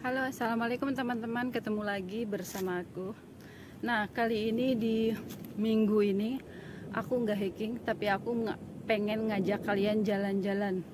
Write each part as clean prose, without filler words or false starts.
Halo, assalamualaikum teman-teman, ketemu lagi bersama aku. Nah, kali ini di minggu ini aku nggak hiking, tapi aku pengen ngajak kalian jalan-jalan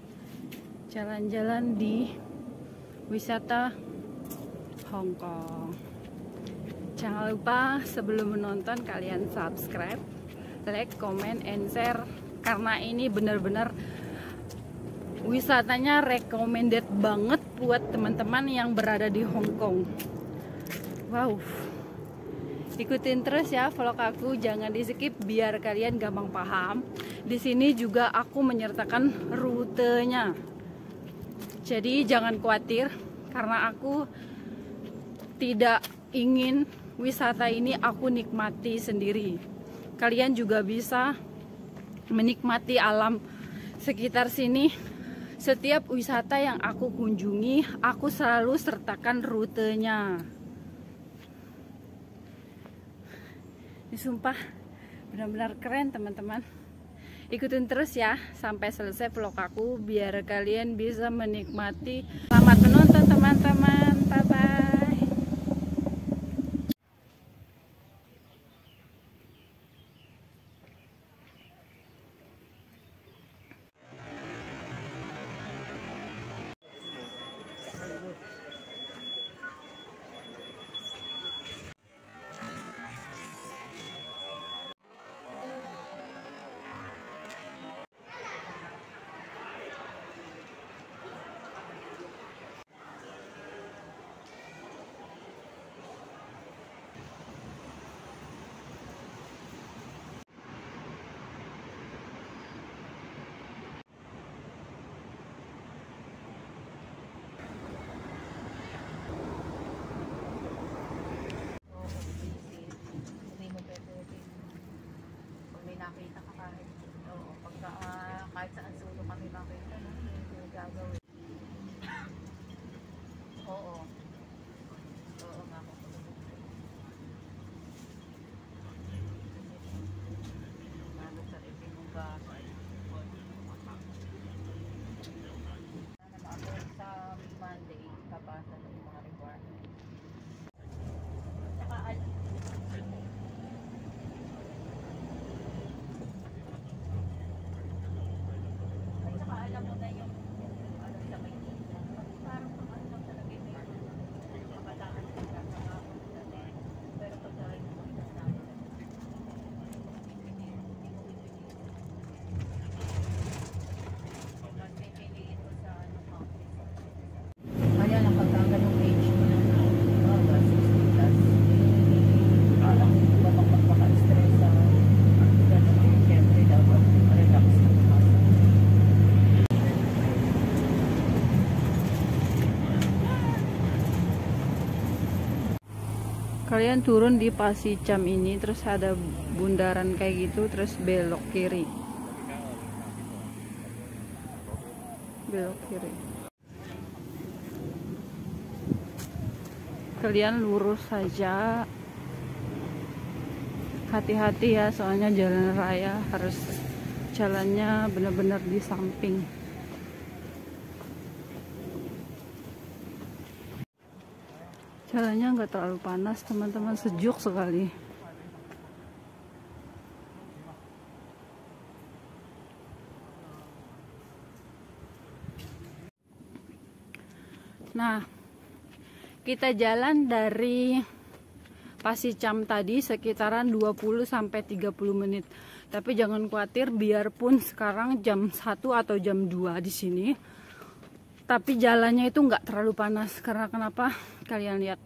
di wisata Hong Kong. Jangan lupa sebelum menonton kalian subscribe, like, comment, and share, karena ini benar-benar wisatanya recommended banget buat teman-teman yang berada di Hong Kong. Wow, ikutin terus ya vlog aku, jangan di skip biar kalian gampang paham. Di sini juga aku menyertakan rutenya, jadi jangan khawatir karena aku tidak ingin wisata ini aku nikmati sendiri. Kalian juga bisa menikmati alam sekitar sini. Setiap wisata yang aku kunjungi, aku selalu sertakan rutenya. Ini sumpah benar-benar keren teman-teman. Ikutin terus ya sampai selesai vlog aku biar kalian bisa menikmati. Selamat menonton teman-teman. Bye bye. Nakita ka kahit, oo, pagka, kahit saan sulo kami makita, no? Yung gagawin. Oo. Oo nga po. Lalo sa ipin mong gasay. Ako sa Monday, kapasa ng mga requirements. Saka, alam mo na yung ano sa Maynila. Parang kung ano lang talaga yung makataan sila sa kapon natin. Pero pag dahil mo itas namin magpipiliin ko sa ano campus. Kaya lang pagka ganong age mo na 60 plus, alam mo ba magpapaka-stress sa ganun, siyempre dapat relax na pumasok. Kalian turun di Pasicam ini, terus ada bundaran kayak gitu, terus belok kiri. Belok kiri. Kalian lurus saja. Hati-hati ya, soalnya jalan raya harus jalannya benar-benar di samping. Jalannya nggak terlalu panas teman-teman, sejuk sekali. Nah, kita jalan dari Pasicam tadi sekitaran 20-30 menit. Tapi jangan khawatir, biarpun sekarang jam 1 atau jam 2 di sini, tapi jalannya itu nggak terlalu panas. Karena kenapa? Kalian lihat.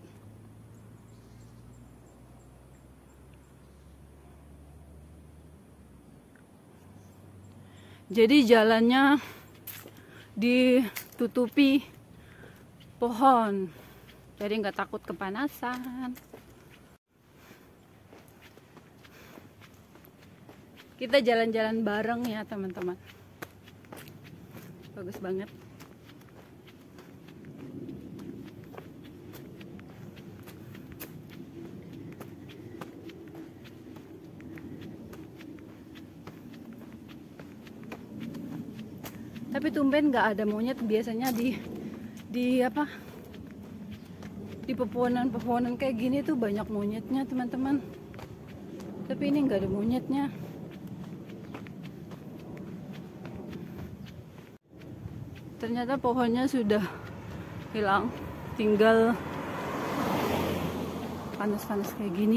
Jadi jalannya ditutupi pohon, jadi nggak takut kepanasan. Kita jalan-jalan bareng ya teman-teman. Bagus banget. Tapi tumben nggak ada monyet, biasanya di apa Di pepohonan-pepohonan kayak gini tuh banyak monyetnya teman-teman, tapi ini nggak ada monyetnya. Ternyata pohonnya sudah hilang, tinggal panas-panas kayak gini.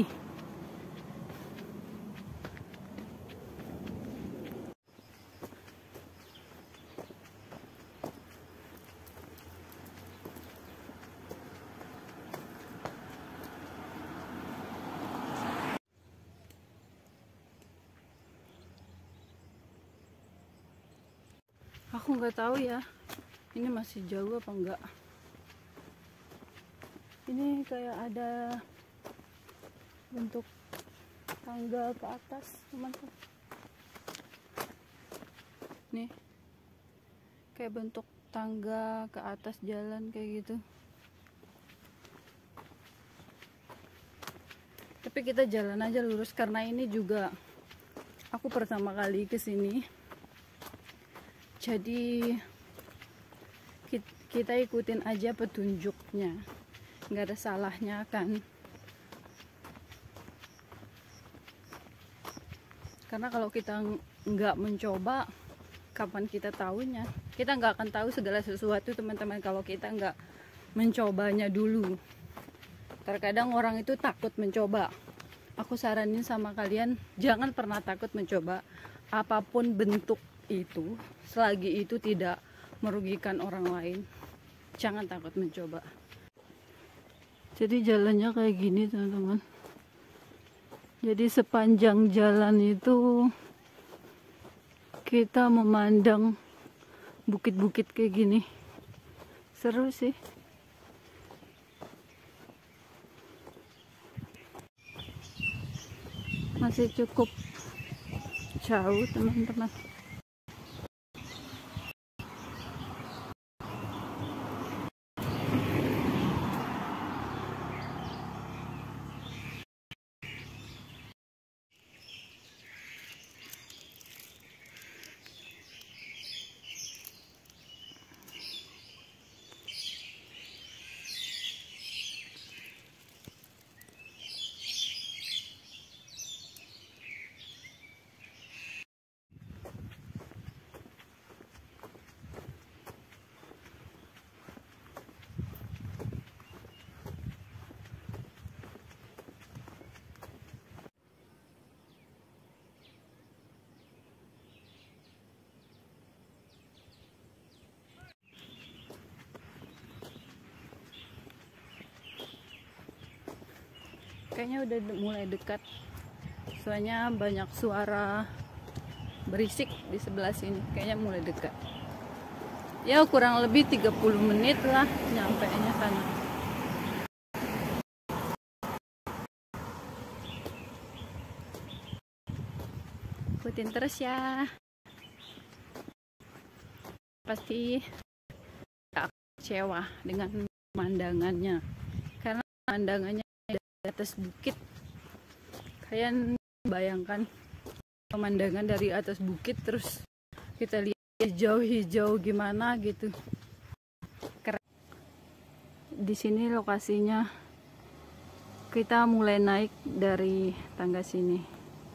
Aku nggak tahu ya, ini masih jauh apa enggak. Ini kayak ada bentuk tangga ke atas, teman-teman. Nih, kayak bentuk tangga ke atas jalan kayak gitu. Tapi kita jalan aja lurus karena ini juga aku pertama kali ke sini. Jadi kita ikutin aja petunjuknya, nggak ada salahnya kan. Karena kalau kita nggak mencoba, kapan kita tahunya? Kita nggak akan tahu segala sesuatu teman-teman kalau kita nggak mencobanya dulu. Terkadang orang itu takut mencoba. Aku saranin sama kalian, jangan pernah takut mencoba apapun bentuk itu, selagi itu tidak merugikan orang lain. Jangan takut mencoba. Jadi jalannya kayak gini teman-teman. Jadi sepanjang jalan itu kita memandang bukit-bukit kayak gini. Seru sih. Masih cukup jauh teman-teman. Kayaknya udah mulai dekat. Soalnya banyak suara berisik di sebelah sini. Kayaknya mulai dekat. Ya kurang lebih 30 menit lah nyampenya sana. Ikutin terus ya. Pasti gak kecewa dengan pemandangannya. Karena pemandangannya di atas bukit, kalian bayangkan pemandangan dari atas bukit terus kita lihat hijau-hijau gimana gitu. Keren. Di sini lokasinya kita mulai naik dari tangga sini.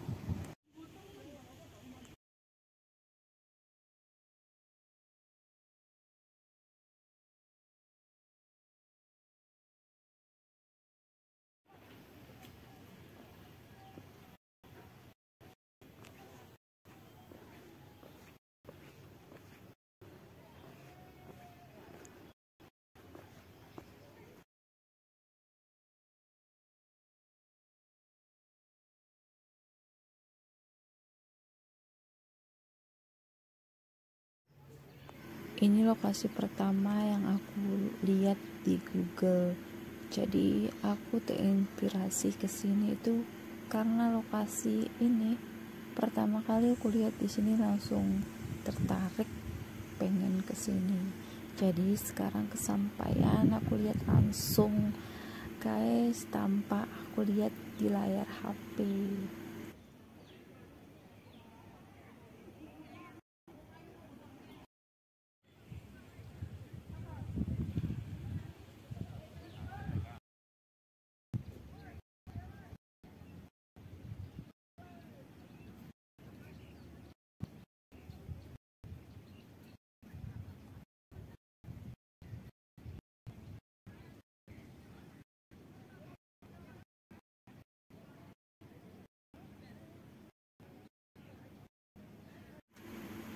Ini lokasi pertama yang aku lihat di Google. Jadi aku terinspirasi ke sini itu karena lokasi ini pertama kali aku lihat di sini langsung tertarik pengen ke sini. Jadi sekarang kesampaian, aku lihat langsung guys tanpa aku lihat di layar HP.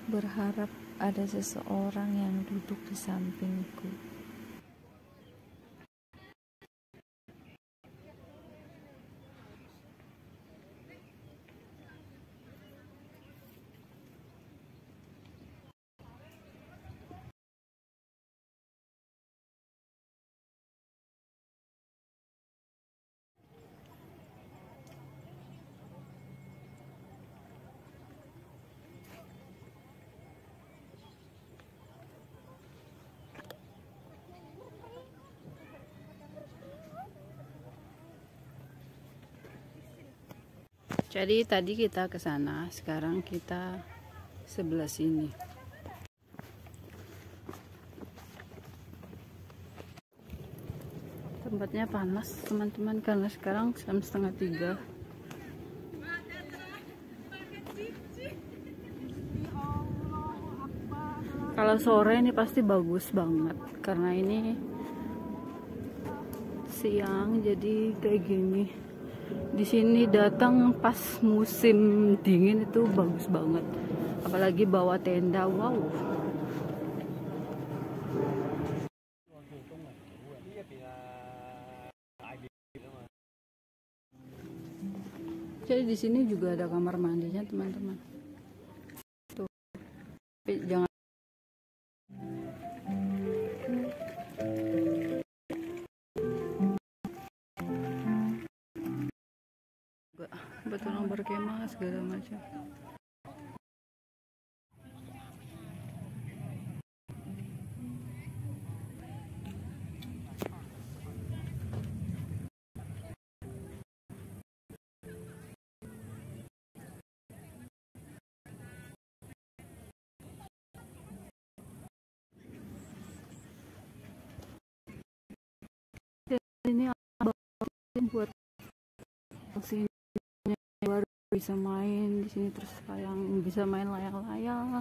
berharap ada seseorang yang duduk di sampingku. Jadi tadi kita ke sana, sekarang kita sebelah sini. Tempatnya panas teman-teman karena sekarang jam 2:30. Kalau sore ini pasti bagus banget karena ini siang jadi kayak gini. Di sini datang pas musim dingin itu bagus banget. Apalagi bawa tenda, wow. Jadi di sini juga ada kamar mandinya, teman-teman. Tuh. Tapi jangan betul berkemah segala macam. Ini buat sini baru bisa main di sini, terus yang bisa main layang-layang.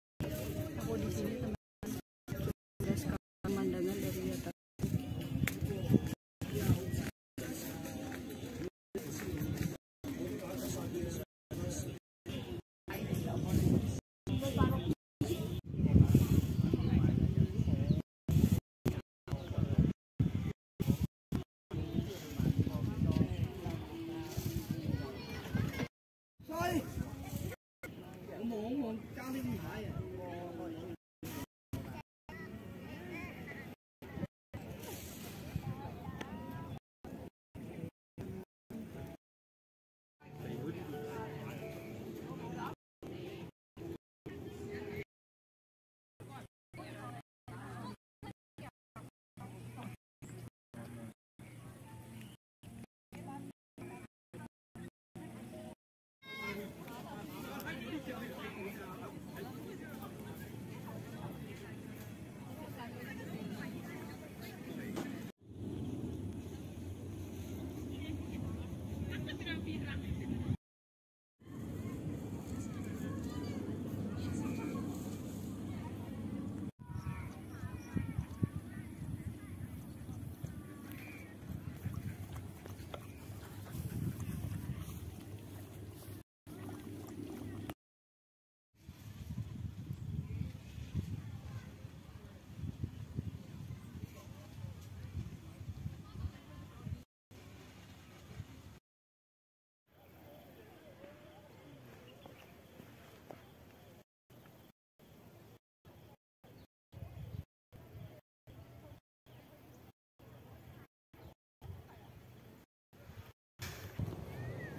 Aku di sini teman-teman, pemandangan dari atas.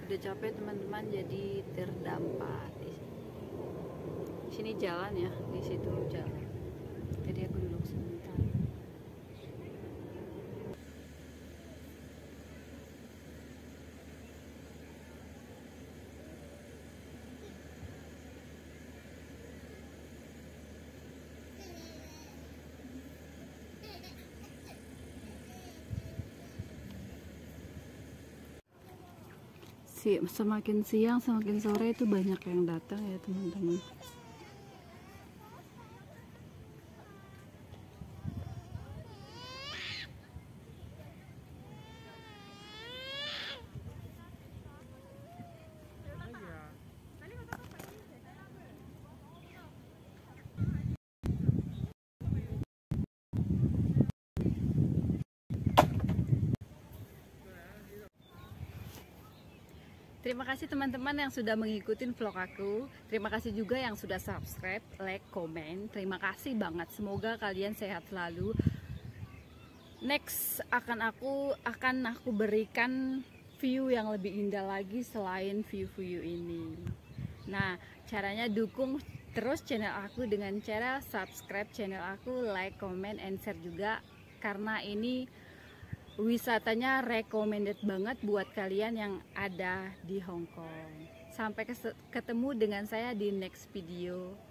Udah capek teman-teman, jadi terdampak di sini. Di sini jalan ya, di situ jalan. Jadi aku duduk sebentar. Semakin siang semakin sore itu banyak yang datang ya teman-teman. Terima kasih teman-teman yang sudah mengikuti vlog aku. Terima kasih juga yang sudah subscribe, like, komen. Terima kasih banget. Semoga kalian sehat selalu. Next akan aku berikan view yang lebih indah lagi selain view-view ini. Nah, caranya dukung terus channel aku dengan cara subscribe channel aku, like, comment, and share juga, karena ini wisatanya recommended banget buat kalian yang ada di Hong Kong. Sampai ketemu dengan saya di next video.